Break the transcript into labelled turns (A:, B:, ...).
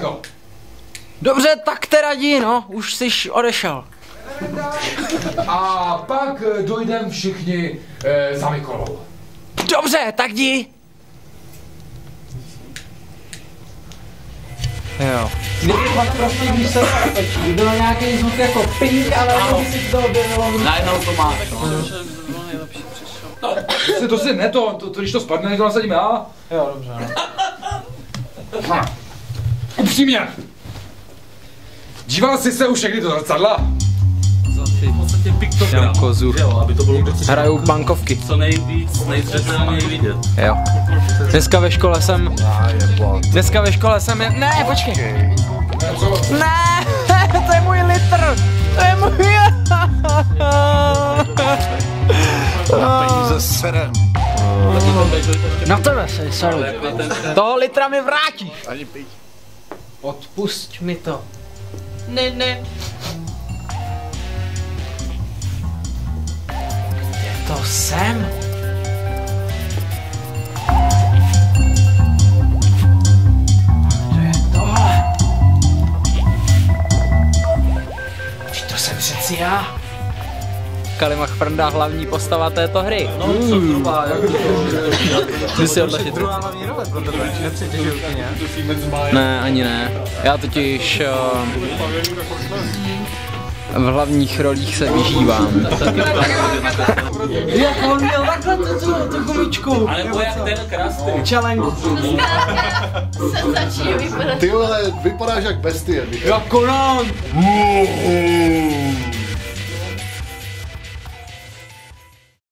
A: daleko.
B: Dobře, tak teda jdi, no, už jsi odešel.
A: A pak dojdem všichni za Mikolou.
B: Dobře, tak jdi. Jo. Kdyby pak prostě, když se otočí, byl nějaký zvuk jako ping, ale by si to objevilo.
C: Najednou to máš.
A: To si ne to, když to spadne, to nasadím já.
B: Jo, dobře, no.
A: Upřímně. Díval jsi se už někdy do zrcadla?
C: V podstatě piktogram, jo, aby to bylo
B: Hrajou bankovky.
C: co nejvíc, nejzřetelněji vidět.
B: Jo. Dneska ve škole jsem... Ne, počkej. Ne, to je můj litr. To je můj...
D: Peníze serem.
B: Na tebe se, sorry. Toho litra mi vrátíš.
D: Ani pít.
B: Odpusť mi to. Ne. Je to sem? To je tohle. To jsem přeci já. Kalimach Frnda, hlavní postava této hry.
C: No, co zhruba, jako
B: Ty si odlažit.
E: Druhá hlavní role, proto to nepřitěží úplně.
B: Ne, ani ne. Já totiž v hlavních rolích se vyžívám. Jak on měl takhle tu gumičku?
C: ale nebo jak ten krásný.
B: Čelenku.
F: Se začíná vypadat.
D: Ty vole, vypadáš jak bestie.
B: Jako nám.